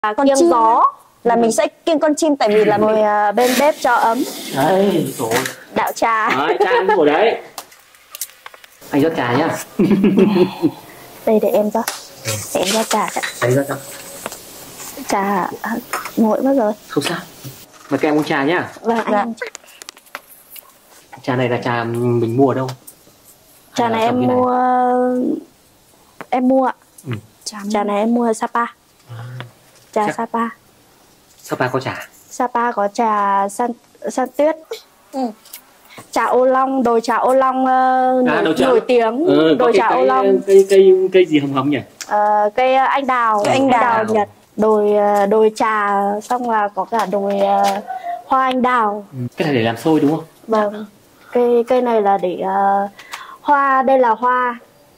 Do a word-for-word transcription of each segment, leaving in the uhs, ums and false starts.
À, con kiêng chim gió là mình sẽ kiêng con chim, tại vì là ngồi mình à, bên bếp cho ấm. Đấy, rồi. Đạo trà. Đấy, cha anh ngồi đấy. Anh rót trà nhá. Đây để em rót. Để em rót trà. Đấy rót cho. Trà nguội mất rồi. Không sao. Mời các em uống trà nhá. Vâng, dạ. anh. Trà này là trà mình mua ở đâu? Trà này em mua em mua ạ. Ừ. Trà, trà này em mua ở Sapa. À. Trà Chắc... Sapa. Sapa có trà. Sapa có trà san san tuyết. Ừ. Trà ô long, đồi trà ô long uh, à, nổi, nổi tiếng. Ừ, đồi trà ô long. Cây cây cây gì hồng hồng nhỉ? Uh, cây uh, anh đào, cây anh đào, đào Nhật. Đồi uh, đồi trà, xong là có cả đồi uh, hoa anh đào. Ừ. Cái này để làm xôi đúng không? Vâng. Cây cây này là để uh, hoa, đây là hoa.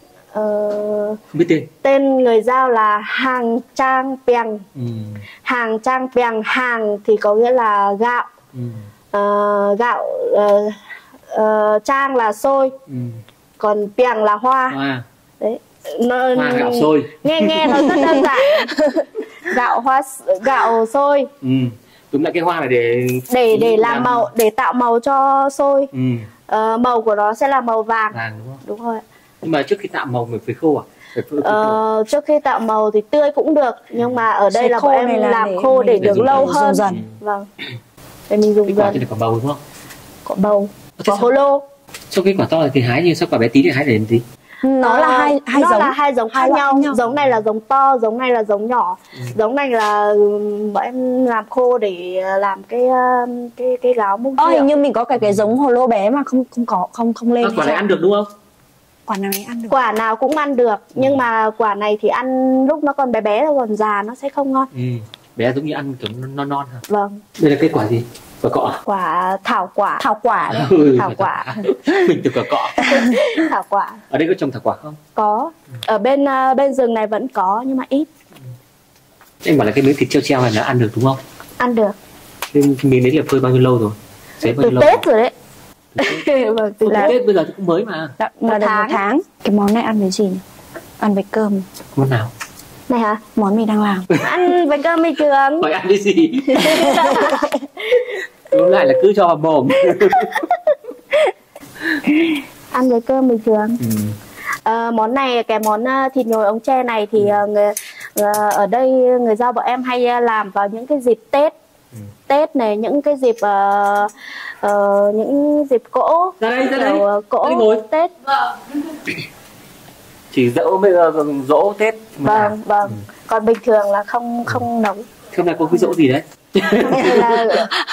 Uh, Không biết tên. Tên người Dao là hàng trang pèng. Ừ. Hàng trang pèng, hàng thì có nghĩa là gạo. Ừ. Uh, gạo uh, uh, trang là xôi. Ừ. Còn pèng là hoa. Hoa. Đấy. Nó, hoa gạo xôi. Nghe nghe nó rất đơn giản. Gạo hoa gạo xôi. Ừ. Đúng là cái hoa này để để để làm, làm màu, để tạo màu cho xôi. Ừ. Uh, màu của nó sẽ là màu vàng. Vàng đúng không? Đúng rồi. Nhưng mà trước khi tạo màu mình phải khô à? Phải khô, Ờ, trước khi tạo màu thì tươi cũng được, nhưng mà ở đây Sẽ là bọn em là làm để khô để, để được lâu dần, hơn. dần. Vâng. Để mình dùng cái quả dần. thì là quả bầu đúng không? Quả bầu. Quả hồ lô. Sau cái quả to thì hái, nhưng sau quả bé tí thì hái để làm gì? Nó à, là hai hai nó giống, là hai giống hai khác nhau. nhau. Giống này là giống to, giống này là giống nhỏ. Ừ. Giống này là bọn em làm khô để làm cái cái cái gáo múc rượu. Ờ, hình như mình có cái cái giống hồ lô bé mà không không có không không lên. À, quả này ăn được đúng không? Quả nào này ăn được. Quả nào cũng ăn được, ừ. Nhưng mà quả này thì ăn lúc nó còn bé bé thôi, còn già nó sẽ không ngon. Ừ. Bé giống như ăn kiểu non non hả? Vâng. Đây là cái quả gì? Quả cọ à? Quả thảo quả. Thảo quả. Ừ, thảo quả. Mình từ quả cọ. Thảo quả. Ở đây có trồng thảo quả không? Có. Ở bên uh, bên rừng này vẫn có nhưng mà ít. Em bảo là cái miếng thịt treo treo này nó ăn được đúng không? Ăn được. Cái miếng đấy là phơi bao nhiêu lâu rồi? Giấy bao từ nhiêu Tết lâu? rồi đấy. Vâng, từ là... Tết bây giờ cũng mới mà. Đã, một, tháng. một tháng. Cái món này ăn với gì? Ăn với cơm. Món nào? Này hả? Món mình đang làm. Ăn với cơm bình thường. Hỏi ăn cái gì? Đúng lại là cứ cho vào mồm. Ăn với cơm bình thường. Ừ. À, món này, cái món thịt nhồi ống tre này thì ừ. người, ở đây người Dao bọn em hay làm vào những cái dịp Tết. Ừ. Tết này, những cái dịp uh, uh, những dịp cỗ. Ra đây, ra đây. Cỗ ngồi. Tết. Chỉ dỗ bây giờ dỗ Tết. Vâng, à. vâng. Ừ. Còn bình thường là không không nấu. Hôm nay có cái dỗ gì đấy? là...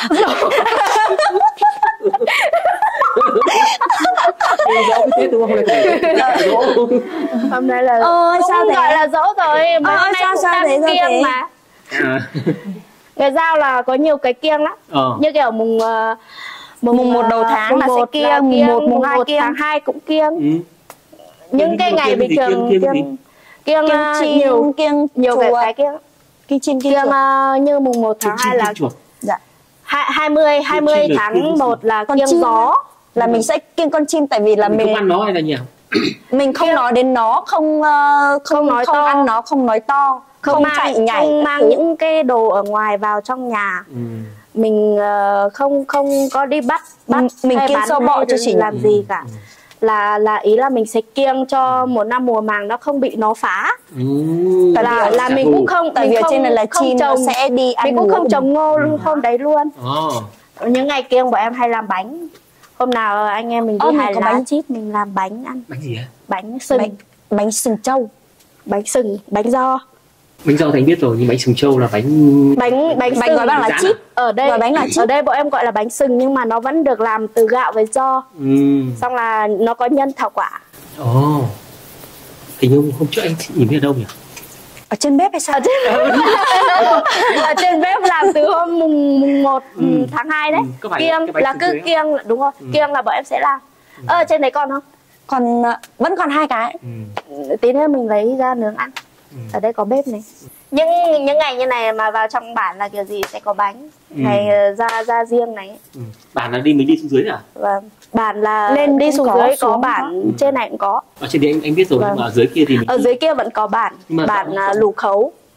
Dỗ cái Tết đúng không? Dỗ. Hôm nay là Ôi, cũng sao gọi thế? là dỗ rồi. Mà Ôi, hôm nay sao, cũng sao đang thế, sao kiêng thế? mà. À. Người Dao là có nhiều cái kiêng lắm. Ờ. Như kiểu mùng uh, mùng, mùng một đầu tháng là sẽ kiêng, mùng một, mùng hai kiêng, tháng hai cũng kiêng. Ừ. Những cái ngày bình thường kiêng kiêng kiêng chiên, nhiều kiêng nhiều cái cái kiêng. Kiêng chiên kiêng uh, như mùng một tháng hai là dạ. hai mươi hai mươi tháng một là kiêng gió. Là mình sẽ kiêng con chim, tại vì là mình, mình không ăn nó hay là nhiều. Mình không nói đến nó, không không, không nói không to. Ăn nó, không nói to, không, không mang, chạy nhảy, không mang những cái đồ ở ngoài vào trong nhà. Ừ. Mình uh, không không có đi bắt bắt mình kiêng sâu bọ cho chị làm ừ. gì cả. Ừ. Là là ý là mình sẽ kiêng cho một năm mùa màng nó không bị nó phá. Ừ. Là là mình cũng không, tại vì ở trên này là chim nó sẽ đi ăn. Mình cũng không trồng ngô ừ. hôm đấy luôn. Oh. Những ngày kiêng bọn em hay làm bánh. Hôm nào anh em mình đi hay có bánh chip mình làm bánh ăn. Bánh gì á? Bánh sừng. Bánh, bánh sừng trâu. Bánh sừng, bánh giò. Bánh giò thì anh biết rồi, nhưng bánh sừng trâu là bánh bánh bánh bánh gọi là chip. Ở đây bánh là ở đây bọn em gọi là bánh sừng, nhưng mà nó vẫn được làm từ gạo với giò. Ừ. Xong là nó có nhân thảo quả. Ồ. Oh. Hình như hôm trước anh nhìn thấy ở đâu nhỉ? Ở trên bếp hay sao? Ở trên, ở trên bếp làm từ hôm mùng mùng một ừ. tháng hai đấy. Ừ. Kiêng là cứ kiêng, đúng không? Ừ. Kiêng là bọn em sẽ làm. Ừ. Ờ, trên đấy còn không? Còn vẫn còn hai cái. Ừ. Tí nữa mình lấy ra nướng ăn. Ừ. Ở đây có bếp này. Những những ngày như này mà vào trong bản là kiểu gì sẽ có bánh. Ừ. Ngày ra ra riêng này. Ừ. Bản là đi mình đi xuống dưới à? Vâng. Bản là lên đi xuống dưới có, bản có. Trên này cũng có. Ở trên đấy anh, anh biết rồi, vâng. Nhưng mà ở dưới kia thì mình... Ở dưới kia vẫn có bản. Bản là lù khấu.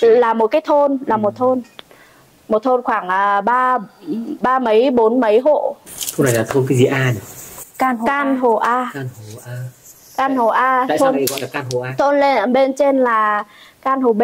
là một cái thôn, là một thôn, một thôn khoảng à, ba ba mấy bốn mấy hộ. Thôn này là thôn cái gì A nhỉ? Can Hồ Can A. Hồ A. Can Hồ A. Can Hồ A. Tại thôn, sao lại gọi là Can Hồ A? thôn lên ở bên trên là Can Hồ B.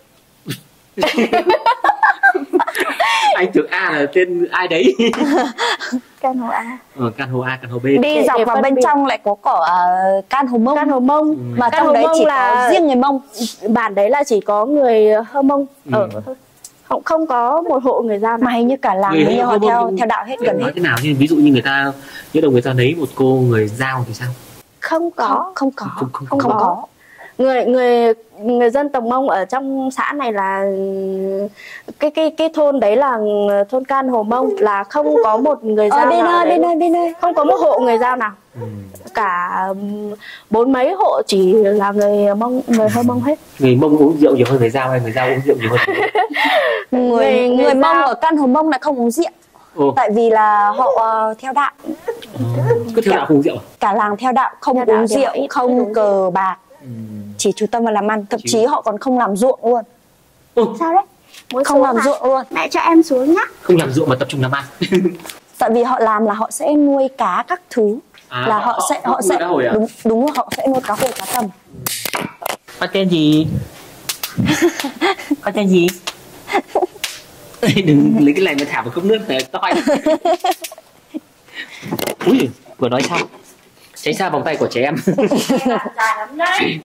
Anh tưởng A là tên ai đấy. Can Hồ A. Ờ, Can Hồ A, Can Hồ B. Đi Để- dọc để vào phân bên biệt. trong lại có cỏ uh, Can Hồ Mông. Can Hồ Mông. Ừ. Mà Can trong Hồ đấy Mông chỉ là có riêng người Mông. bản đấy là chỉ có người Hơ Mông Ừ. ở thôi. Không không có một hộ người Dao nào. Mà hình như cả làng Người với nhau Hơ Mông theo nhưng- theo đạo hết gần Nói hết. thế nào chứ ví dụ như người ta nhớ đầu người ta lấy một cô người Dao thì sao? Không có. Không, không có. Không, không, Không, không có. có. người người người dân tộc Mông ở trong xã này là cái cái cái thôn đấy là thôn Can Hồ Mông, là không có một người Ở Dao bên nào ở ơi, đấy bên luôn. ơi, bên ơi. Không có một hộ người Dao nào, Ừ. cả ừm, bốn mấy hộ chỉ là người Mông, người Hơ Mông hết. Người Mông uống rượu nhiều hơn người Dao hay người Dao uống rượu nhiều hơn? Người Người- người, người Mông Dao- ở Can Hồ Mông lại không uống rượu. Ồ, Tại vì là họ ờ, theo đạo, cứ theo đạo không uống rượu à? cả làng theo đạo không Theo đạo uống thì họ rượu, ít uống không rượu. cờ bạc, Ừ. chỉ chú tâm vào làm ăn, thậm Chỉ- chí họ còn không làm ruộng luôn. Sao đấy? Muốn Không xuống làm à? ruộng luôn. Mẹ cho em xuống nhá. Không làm rượu mà tập trung làm ăn. Tại vì họ làm là họ sẽ nuôi cá các thứ, À, là họ sẽ họ nuôi sẽ cá hồi à? đúng đúng rồi, họ sẽ nuôi cá hồi, cá tầm. Con tên gì? Con tên gì? Đừng lấy cái này mà thả vào cốc nước này toi. Ui, vừa nói xong tránh xa vòng tay của trẻ em. Dài lắm đấy.